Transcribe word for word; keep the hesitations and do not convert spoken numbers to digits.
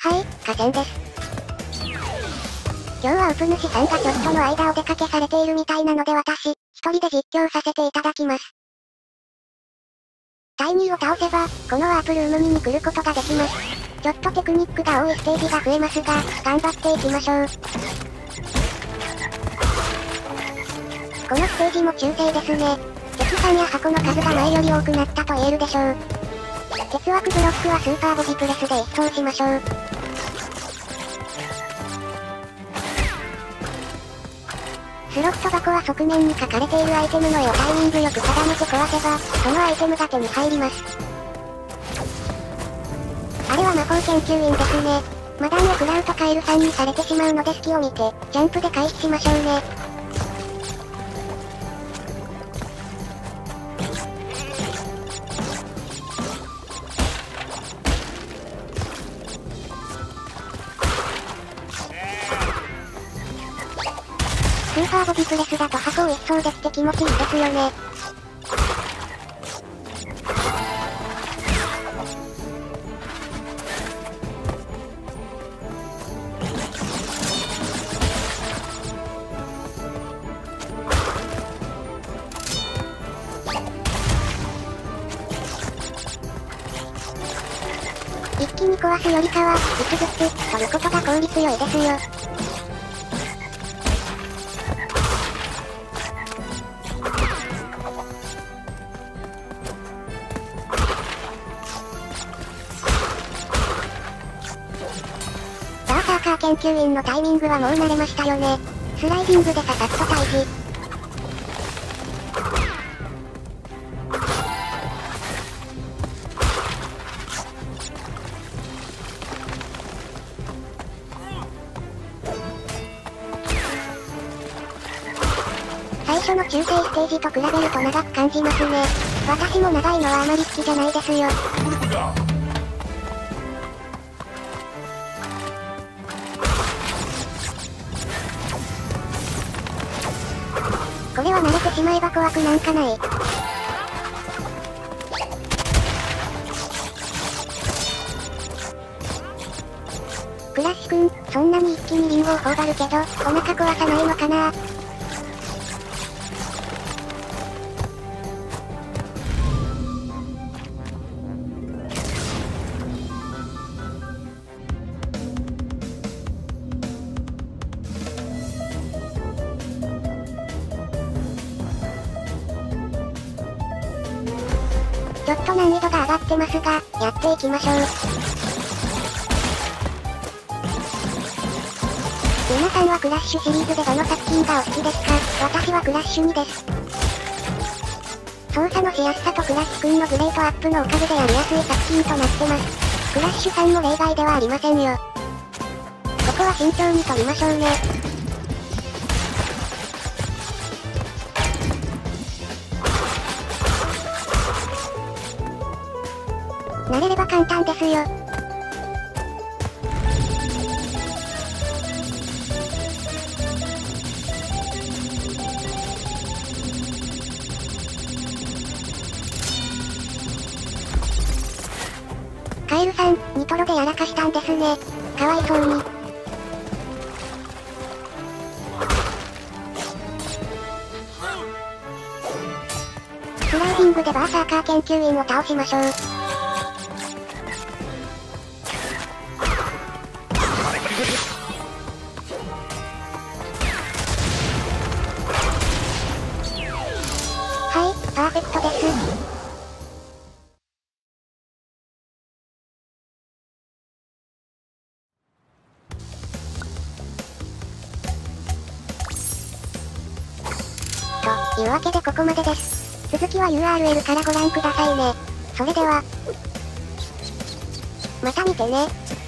はい、河川です。今日はウプ主さんがちょっとの間お出かけされているみたいなので私、一人で実況させていただきます。タイニーを倒せば、このワープルームに来ることができます。ちょっとテクニックが多いステージが増えますが、頑張っていきましょう。このステージも中性ですね。敵さんや箱の数が前より多くなったと言えるでしょう。鉄枠ブロックはスーパーボジプレスで一掃しましょう。スロット箱は側面に書かれているアイテムの絵をタイミングよく定めて壊せば、そのアイテムが手に入ります。あれは魔法研究員ですね。マダンを食らうとカエルさんにされてしまうので隙を見て、ジャンプで回避しましょうね。スーパーボジプレスだと箱を一掃できて気持ちいいですよね。一気に壊すよりかは、一つずつ取ることが効率良いですよ。バーサーカー研究員のタイミングはもう慣れましたよね。スライディングでささっと退治。最初の中性ステージと比べると長く感じますね。私も長いのはあまり好きじゃないですよ。これは慣れてしまえば怖くなんかない。クラッシュくん、そんなに一気にリンゴを頬張るけど、お腹壊さないのかな？ちょっと難易度が上がってますが、やっていきましょう。皆さんはクラッシュシリーズでどの作品がお好きですか？私はクラッシュにです。操作のしやすさとクラッシュくんのグレートアップのおかげでやりやすい作品となってます。クラッシュさんも例外ではありませんよ。ここは慎重に取りましょうね。慣れれば簡単ですよ。カエルさん、ニトロでやらかしたんですね。かわいそうに。スライディングでバーサーカー研究員を倒しましょう。はい、パーフェクトです。というわけでここまでです。続きは ユーアールエル からご覧くださいね。それでは、また見てね。